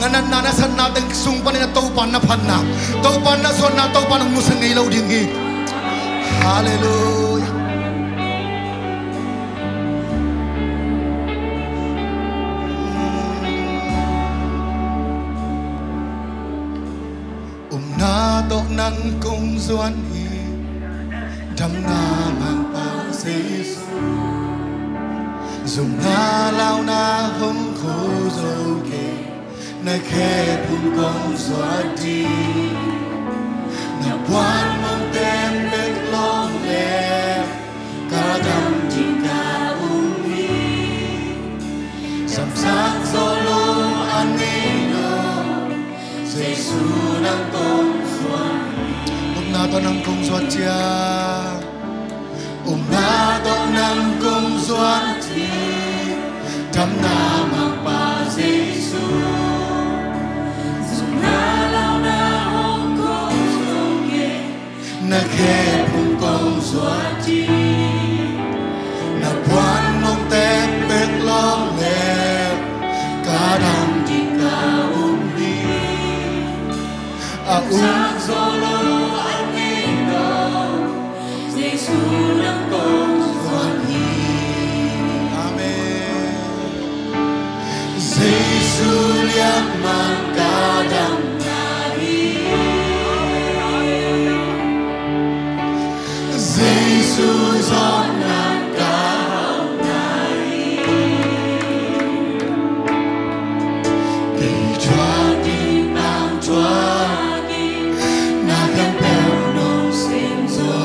nana san na teng sung pan na tau pan na phan na tau pan na son na tau pan ng musang ngeilo ding gi. Hallelujah. Upna to nan kung zuan hi Damna Mangpa Zeisu zawnna'n launa'n hum khu zo ke na khempeuh kong zuat đi na puanmong tem bek long leng ka dam di ka Damsak zawhloh an neilo Zeisu nang tong zuan Upna to nang kong zuat chia Upna to nang kong zuat Damna Mangpa Zeisu zawnna'n launa'n hum khu zo ke na khempeuh kong zuat đi na puanmong tem bek long leng ka dam di ka Damsak zawhloh an neilo Zeisu nang tong zuan hi. Zeisu liamma'n ka Damna Zeisu zawnna'n ka hauhna choa đi mang choa na khempeuh nong xin zo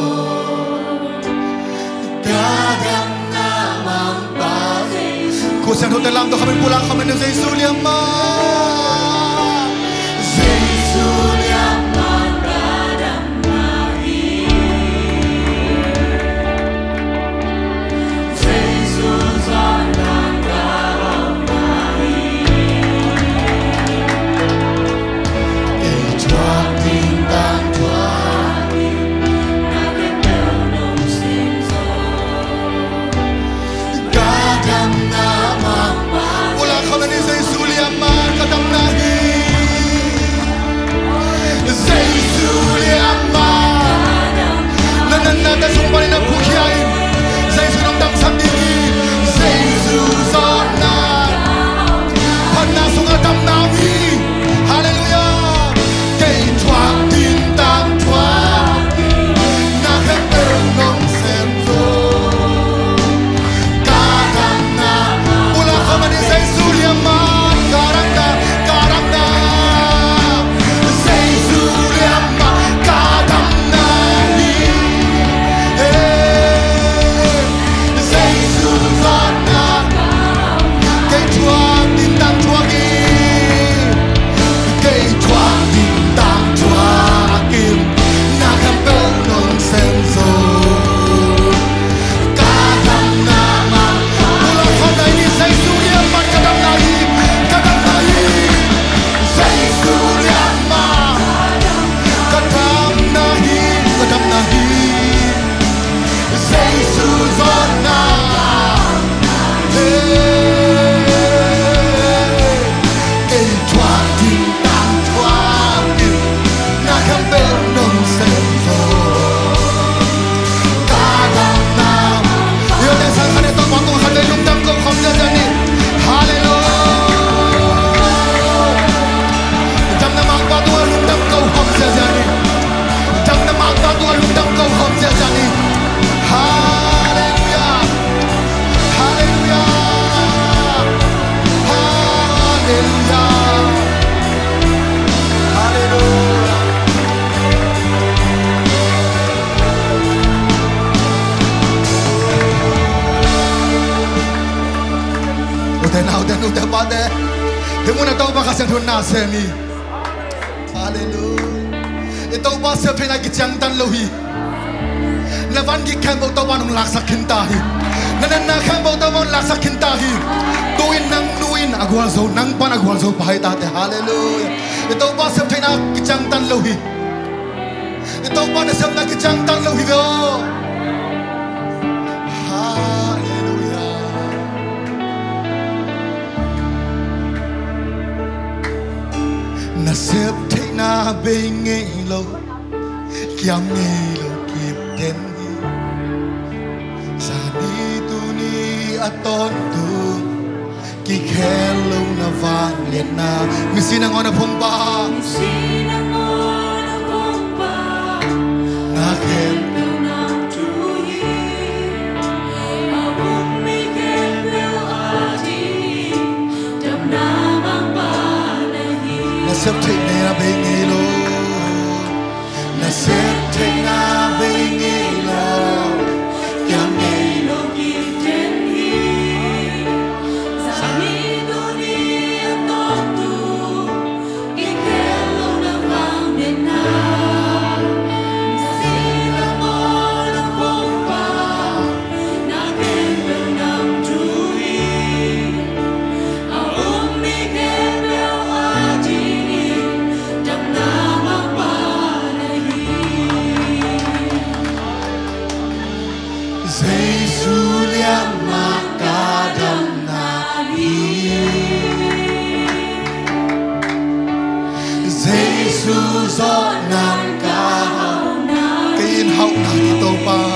ka Damna Mangpa Zeisu. Cô sang thôn làm tôi không biết pulang không biết Zeisu liamma'n Zeisu liamma'n ka Damna Zeisu zawnna'n ka hauhna choa tin tang choa na khempeuh nong xin zo ka Damna Mangpa pulang không biết Zeisu liamma'n ka Damna Zeisu liamma'n na ta sung pa rin na phuang Zeisu nong Damsak đi Zeisu zawnna'n pan na sung a Damna Hallelujah. Cây thuak tin tang thuak na khempeuh nong sen zo ka Damna pulang không biết Zeisu liamma'n ka Damna Zeisu liamma'n ka Damna Zeisu zawnna'n cây thuak tin tang thuak cây thuak tin tang thuak na khempeuh nong sen zo ka Damna Mangpa pulang không biết Zeisu liamma'n ka Damna Zeisu liamma'n ka Damna Zeisu zawnna'n cây thuak tin tang thuak na khempeuh nong sen zo ka Damna yêu tại sao khăn tôi quăng khăn lên lung tâm câu không ra ra đi. Hallelujah. Damna Mangpa tôi lung tâm câu không ra ra đi. Damna Mangpa tôi lung tâm câu không ra ra đi. Hallelujah. Hallelujah. Hallelujah. Hallelujah. Udah pada demo na tawh baka sa thun Nasep mi. Hallelujah. Ito ba sa phina gichang tan lohi na van gi khempeuh to banong laksak khintahi na khempeuh to banong laksak khintahi tuin nang nuin agwal zo nang pan agwal zo pai ta te. Hallelujah. Ito ba sa phina gichang tan lohi ito ba na sa na gichang tan lohi go. Hallelujah. bên ngeilo Kiam ngeilo kịp đến Sani tuni aton tu Ki khelo na vang lian na Misi na ngona phung ba Na khem Nasep theih na bên ngeilo Nasep theih na bên ngeilo Kiam ngeilo kịp đến Sani tuni aton tu Ki khelo na vang lian na Misi na ngona phung ba Na khempeuh nam thuhi mi khempeuh Damna Mangpa Zeisu liamma'n ka Damna Zeisu zawnna'n ka hauhna Kayin hauhna ito pa